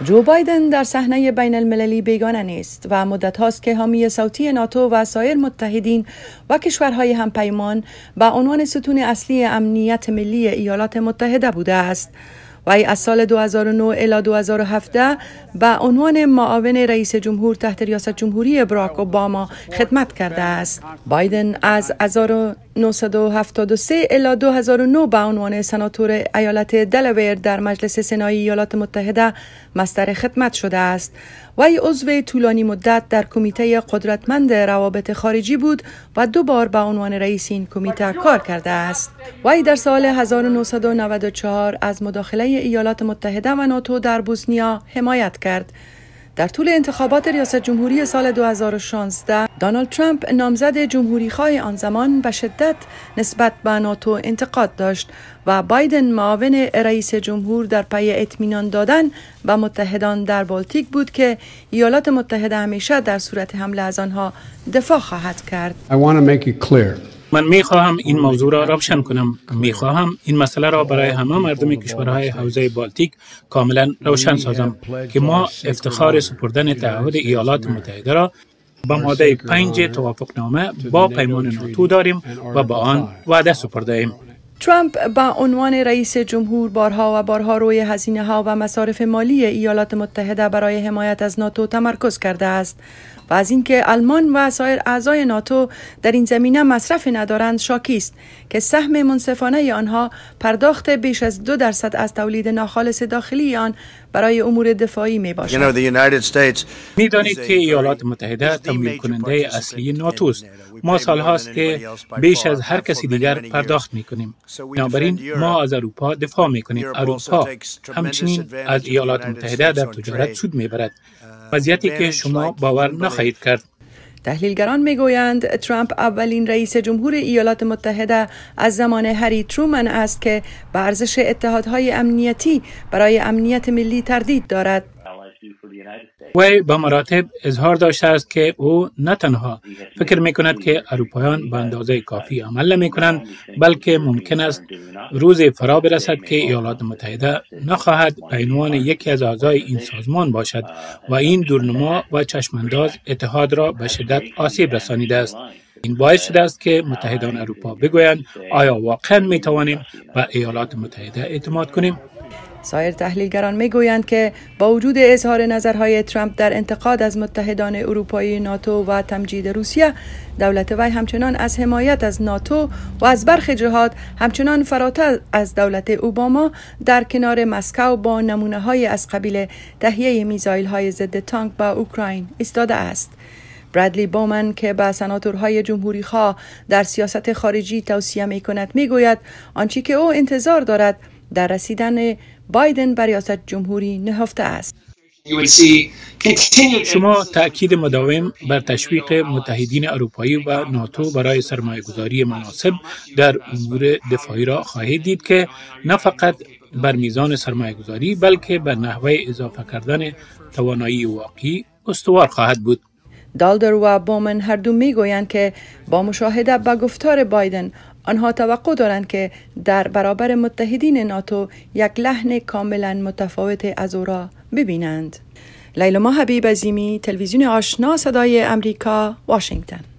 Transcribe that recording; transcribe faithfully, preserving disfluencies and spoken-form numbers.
جو بایدن در صحنه بین المللی بیگانه نیست و مدت هاست که حامی صوتی ناتو و سایر متحدین و کشورهای همپیمان به عنوان ستون اصلی امنیت ملی ایالات متحده بوده است. وی از سال دو هزار و نه الی دو هزار و هفده به عنوان معاون رئیس جمهور تحت ریاست جمهوری براک اوباما خدمت کرده است. بایدن از هزار و نهصد و هفتاد و سه الی دو هزار و نه به عنوان سناتور ایالت دلاویر در مجلس سنایی ایالات متحده مستر خدمت شده است. وی عضو طولانی مدت در کمیته قدرتمند روابط خارجی بود و دو بار به عنوان رئیس این کمیته کار کرده است. وی در سال هزار و نهصد و نود و چهار از مداخله ایالات متحده و ناتو در بوسنیا حمایت کرد. در طول انتخابات ریاست جمهوری سال دو هزار و شانزده دونالد ترامپ نامزد جمهوریخواه آن زمان به شدت نسبت به ناتو انتقاد داشت و بایدن معاون رئیس جمهور در پی اطمینان دادن به متحدان در بالتیک بود که ایالات متحده همیشه در صورت حمله از آنها دفاع خواهد کرد. I want to make it clear. من میخواهم این موضوع را روشن کنم. میخواهم این مسئله را برای همه مردم کشورهای حوزه بالتیک کاملا روشن سازم که ما افتخار سپردن تعهد ایالات متحده را با ماده پنج توافقنامه با پیمان ناتو داریم و با آن وعده سپرده ایم. ترامپ به عنوان رئیس جمهور بارها و بارها روی هزینه ها و مصارف مالی ایالات متحده برای حمایت از ناتو تمرکز کرده است و از اینکه آلمان و سایر اعضای ناتو در این زمینه مصرف ندارند شاکی است که سهم منصفانه آنها پرداخت بیش از دو درصد از تولید ناخالص داخلی آن برای امور دفاعی می باشد. می دانید که ایالات متحده تمویل کننده اصلی ناتو است. ما سالهاست که بیش از هر کسی دیگر پرداخت می کنیم. بنابراین ما از اروپا دفاع می کنیم. اروپا همچنین از ایالات متحده در تجارت سود می برد. وضعیتی که شما باور نخواهید کرد. تحلیلگران میگویند ترامپ اولین رئیس جمهور ایالات متحده از زمان هری ترومن است که به ارزش اتحادهای امنیتی برای امنیت ملی تردید دارد. وی به مراتب اظهار داشته است که او نه تنها فکر می کند که اروپایان به اندازه کافی عمل نمی کنند، بلکه ممکن است روزی فرا برسد که ایالات متحده نخواهد به عنوان یکی از اعضای این سازمان باشد و این دورنما و چشمانداز اتحاد را به شدت آسیب رسانیده است. این باعث شده است که متحدان اروپا بگویند آیا واقعا می توانیم به ایالات متحده اعتماد کنیم؟ سایر تحلیلگران میگویند که با وجود اظهار نظرهای ترامپ در انتقاد از متحدان اروپایی ناتو و تمجید روسیه، دولت وی همچنان از حمایت از ناتو و از برخی جهات همچنان فراتر از دولت اوباما در کنار مسکو با نمونه‌های از قبیل تهیه میزایل‌های ضد تانک به اوکراین ایستاده است. برادلی بومن که به سناتورهای جمهوریخواه در سیاست خارجی توصیه می‌کند میگوید آنچه که او انتظار دارد در رسیدن بایدن بر ریاست جمهوری نهفته است. شما تأکید مداوم بر تشویق متحدین اروپایی و ناتو برای سرمایه‌گذاری مناسب در امور دفاعی را خواهید دید که نه فقط بر میزان سرمایه‌گذاری بلکه بر نحوه اضافه کردن توانایی واقعی استوار خواهد بود. دالدر و بومن هر دو میگویند که با مشاهده به گفتار بایدن آنها توقع دارند که در برابر متحدین ناتو یک لحن کاملا متفاوت از او را ببینند. لیلما حبیب عظیمی، تلویزیون آشنا صدای امریکا، واشنگتن.